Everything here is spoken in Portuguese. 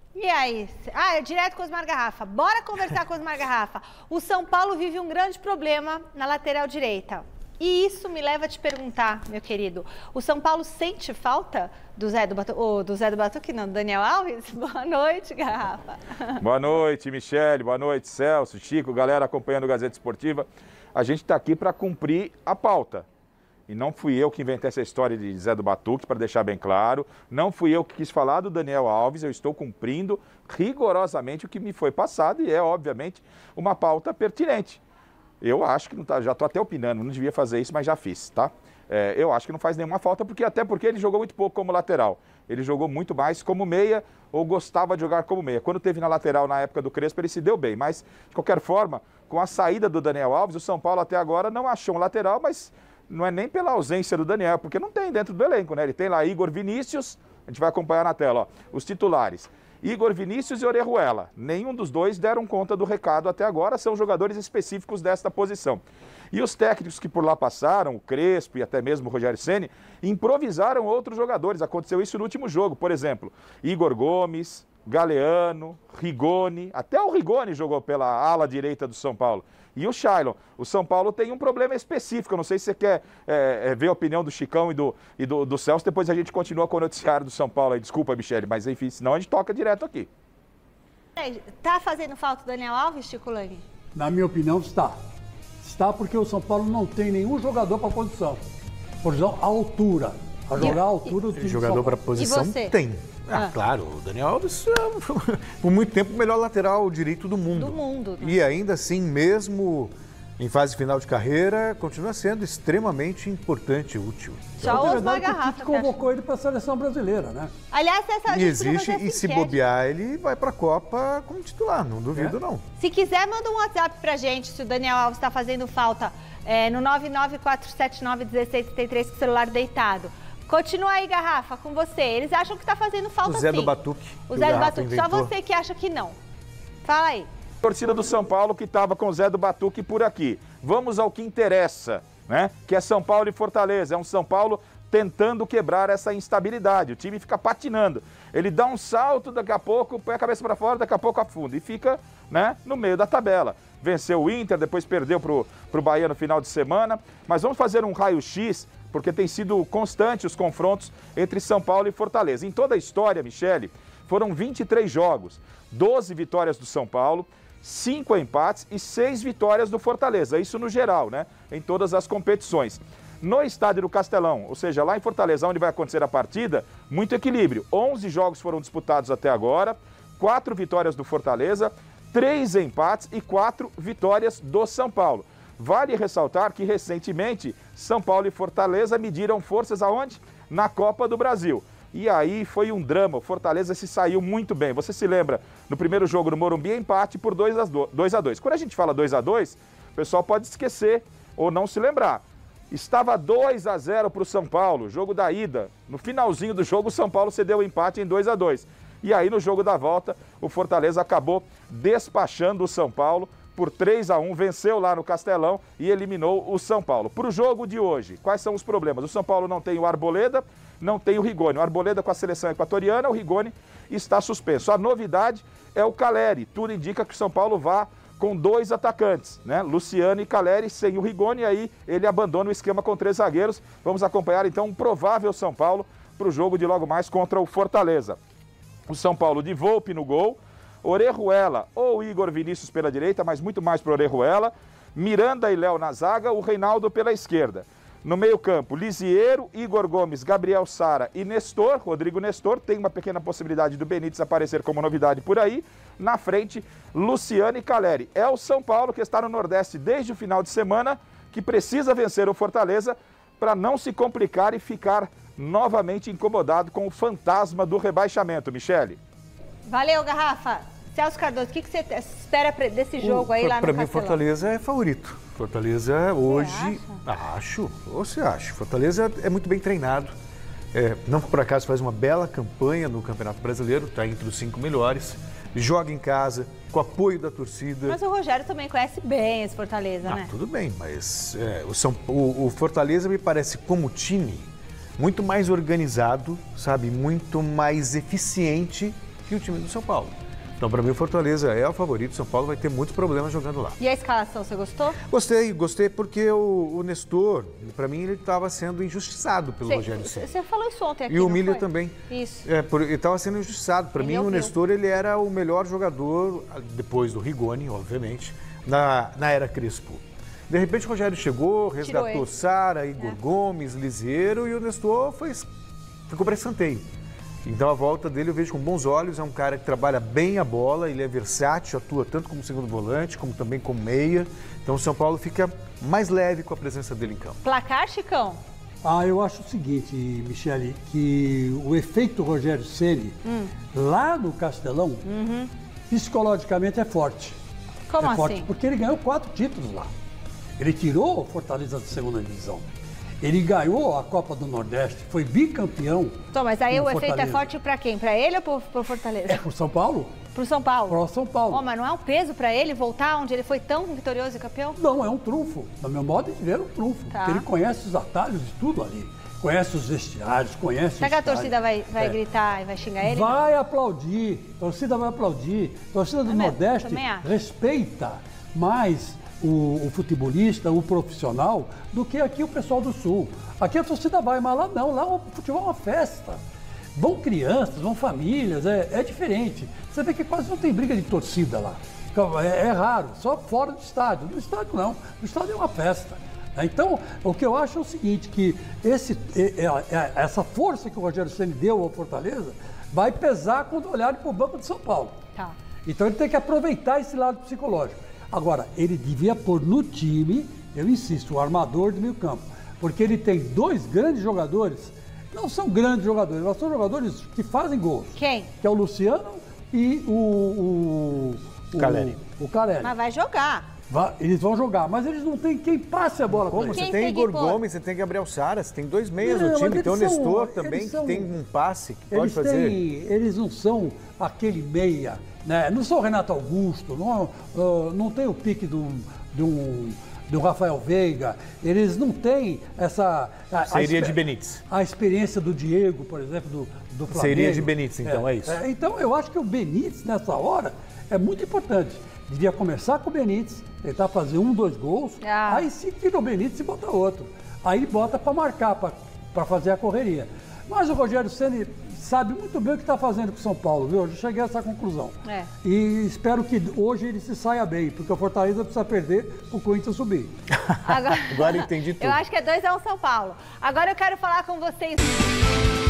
E aí? Ah, é direto com o Osmar Garrafa. Bora conversar com o Osmar Garrafa. O São Paulo vive um grande problema na lateral direita. E isso me leva a te perguntar, meu querido, o São Paulo sente falta do Zé do Batuque, não, do Daniel Alves? Boa noite, Garrafa. Boa noite, Michele, boa noite, Celso, Chico, galera acompanhando o Gazeta Esportiva. A gente está aqui para cumprir a pauta. E não fui eu que inventei essa história de Zé do Batuque, para deixar bem claro. Não fui eu que quis falar do Daniel Alves, eu estou cumprindo rigorosamente o que me foi passado e é, obviamente, uma pauta pertinente. Eu acho que não tá, já estou até opinando, não devia fazer isso, mas já fiz, tá? Eu acho que não faz nenhuma falta, até porque ele jogou muito pouco como lateral. Ele jogou muito mais como meia ou gostava de jogar como meia. Quando teve na lateral na época do Crespo, ele se deu bem. Mas, de qualquer forma, com a saída do Daniel Alves, o São Paulo até agora não achou um lateral, mas não é nem pela ausência do Daniel, porque não tem dentro do elenco, né? Ele tem lá Igor Vinícius, a gente vai acompanhar na tela, ó, os titulares. Igor Vinícius e Orejuela. Nenhum dos dois deram conta do recado até agora, são jogadores específicos desta posição. E os técnicos que por lá passaram, o Crespo e até mesmo o Rogério Ceni, improvisaram outros jogadores. Aconteceu isso no último jogo, por exemplo, Igor Gomes, Galeano, Rigoni, até o Rigoni jogou pela ala direita do São Paulo. E o Shailon. O São Paulo tem um problema específico, eu não sei se você quer ver a opinião do Chicão e do Celso, depois a gente continua com o noticiário do São Paulo aí. Desculpa, Michele, mas enfim, senão a gente toca direto aqui. Tá fazendo falta o Daniel Alves, Chico Lange? Na minha opinião, está. Está porque o São Paulo não tem nenhum jogador para a posição. Por exemplo, a altura. A jogar a altura do time do São Paulo. Jogador para posição tem. Claro, o Daniel Alves é, por muito tempo, o melhor lateral direito do mundo. Do mundo. Né? E ainda assim, mesmo em fase final de carreira, continua sendo extremamente importante e útil. Só o Osmar Garrafa que convocou ele para a seleção brasileira, né? Aliás, essa e existe, e se bobear, ele vai para a Copa como titular, não duvido não. Se quiser, manda um WhatsApp pra gente, se o Daniel Alves está fazendo falta, no 994791633, com o celular deitado. Continua aí, Garrafa, com você. Eles acham que está fazendo falta, sim. O Zé do Batuque. O Zé do Batuque. Só você que acha que não. Fala aí. Torcida do São Paulo que estava com o Zé do Batuque por aqui. Vamos ao que interessa, né? Que é São Paulo e Fortaleza. É um São Paulo tentando quebrar essa instabilidade. O time fica patinando. Ele dá um salto, daqui a pouco põe a cabeça para fora, daqui a pouco afunda. E fica, né, no meio da tabela. Venceu o Inter, depois perdeu pro Bahia no final de semana. Mas vamos fazer um raio-x, porque tem sido constante os confrontos entre São Paulo e Fortaleza. Em toda a história, Michele, foram 23 jogos, 12 vitórias do São Paulo, 5 empates e 6 vitórias do Fortaleza. Isso no geral, né? Em todas as competições. No estádio do Castelão, ou seja, lá em Fortaleza, onde vai acontecer a partida, muito equilíbrio. 11 jogos foram disputados até agora, 4 vitórias do Fortaleza, 3 empates e 4 vitórias do São Paulo. Vale ressaltar que, recentemente, São Paulo e Fortaleza mediram forças aonde? Na Copa do Brasil. E aí foi um drama, o Fortaleza se saiu muito bem. Você se lembra, no primeiro jogo no Morumbi, empate por 2-2. Quando a gente fala 2-2, o pessoal pode esquecer ou não se lembrar. Estava 2-0 para o São Paulo, jogo da ida. No finalzinho do jogo, o São Paulo cedeu o empate em 2-2. E aí, no jogo da volta, o Fortaleza acabou despachando o São Paulo por 3-1, venceu lá no Castelão e eliminou o São Paulo. Para o jogo de hoje, quais são os problemas? O São Paulo não tem o Arboleda, não tem o Rigoni. O Arboleda com a seleção equatoriana, o Rigoni está suspenso. A novidade é o Caleri. Tudo indica que o São Paulo vá com 2 atacantes, né? Luciano e Caleri sem o Rigoni, e aí ele abandona o esquema com 3 zagueiros. Vamos acompanhar então um provável São Paulo para o jogo de logo mais contra o Fortaleza. O São Paulo de Volpi no gol, Orejuela ou Igor Vinícius pela direita, mas muito mais para Orejuela, Miranda e Léo na zaga, o Reinaldo pela esquerda. No meio-campo, Lisiero, Igor Gomes, Gabriel Sara e Nestor, Rodrigo Nestor. Tem uma pequena possibilidade do Benítez aparecer como novidade por aí. Na frente, Luciano e Caleri. É o São Paulo que está no Nordeste desde o final de semana, que precisa vencer o Fortaleza para não se complicar e ficar novamente incomodado com o fantasma do rebaixamento, Michele. Valeu, Garrafa. Celso Cardoso, o que você espera desse jogo aí lá no Castelão? Para mim, Fortaleza é favorito. Fortaleza hoje... Acho. Ou você acha? Fortaleza é muito bem treinado. Não por acaso faz uma bela campanha no Campeonato Brasileiro, está entre os 5 melhores. Joga em casa, com apoio da torcida. Mas o Rogério também conhece bem esse Fortaleza, né? Tudo bem, mas o Fortaleza me parece como time muito mais organizado, sabe? Muito mais eficiente que o time do São Paulo. Então, para mim, o Fortaleza é o favorito. O São Paulo vai ter muito problema jogando lá. E a escalação, você gostou? Gostei porque o Nestor, para mim, ele estava sendo injustiçado pelo Rogério Ceni. Você falou isso ontem aqui, E o Milha foi? também. Isso. Ele estava sendo injustiçado. Para mim, o Nestor, ele era o melhor jogador, depois do Rigoni, obviamente, na era Crespo. De repente, o Rogério chegou, resgatou Sara, Igor Gomes, Liseiro, e o Nestor ficou para escanteio. Então a volta dele eu vejo com bons olhos, é um cara que trabalha bem a bola, ele é versátil, atua tanto como segundo volante, como também como meia. Então o São Paulo fica mais leve com a presença dele em campo. Placar, Chicão? Eu acho o seguinte, Michele, que o efeito Rogério Ceni lá no Castelão, psicologicamente é forte. Como assim? Forte, porque ele ganhou 4 títulos lá. Ele tirou o Fortaleza da segunda divisão. Ele ganhou a Copa do Nordeste, foi bicampeão. Então, mas aí o efeito Fortaleza. é forte pra quem? Pra ele ou pro Fortaleza? É pro São Paulo? Pro São Paulo. Pro São Paulo. Oh, mas não é um peso pra ele voltar onde ele foi tão vitorioso e campeão? Não, é um trunfo. No meu modo de ver, é um trunfo. Tá. Porque ele conhece os atalhos de tudo ali. Conhece os vestiários, conhece Será que a estádio. torcida vai gritar e vai xingar ele? Vai aplaudir. A torcida vai aplaudir. A torcida do Nordeste respeita mais o futebolista, o profissional, do que aqui o pessoal do Sul. Aqui a torcida vai, mas lá não. Lá o futebol é uma festa. Vão crianças, vão famílias, é diferente. Você vê que quase não tem briga de torcida lá. É raro, só fora do estádio. No estádio não, no estádio é uma festa. Então, o que eu acho é o seguinte, que essa força que o Rogério Ceni deu ao Fortaleza vai pesar quando olharem para o banco de São Paulo. Tá. Então ele tem que aproveitar esse lado psicológico. Agora, ele devia pôr no time, eu insisto, o armador do meio campo. Porque ele tem 2 grandes jogadores, não são grandes jogadores, mas são jogadores que fazem gols. Quem? Que é o Luciano e o Caleri. O Caleri. Mas vai jogar. Eles vão jogar, mas eles não têm quem passe a bola para Como? eles. Você Quem tem tem que Igor pôr? Gomes, você tem Gabriel Sara, você tem 2 meias Não, no time, mas tem o eles são- Nestor eles também, são- que tem um passe que pode Eles, fazer. eles não são aquele meia, né? Não são o Renato Augusto, não tem o pique do Rafael Veiga, eles não têm essa... Seria de Benítez. A experiência do Diego, por exemplo, do Flamengo. Seria de Benítez, então, é isso. Então, eu acho que o Benítez, nessa hora, é muito importante. Devia começar com o Benítez, tentar fazer 1, 2 gols, aí se tira o Benítez e bota outro. Aí bota para marcar, para fazer a correria. Mas o Rogério Ceni sabe muito bem o que está fazendo com o São Paulo, viu? Eu já cheguei a essa conclusão. E espero que hoje ele se saia bem, porque o Fortaleza precisa perder para o Corinthians subir. Agora entendi tudo. Eu acho que é 2-1 São Paulo. Agora eu quero falar com vocês.